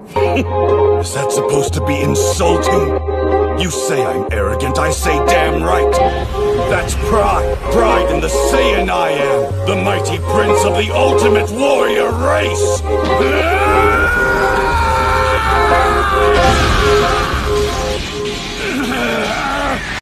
Is that supposed to be insulting? You say I'm arrogant, I say damn right. That's pride. Pride in the Saiyan I am. The mighty prince of the ultimate warrior race.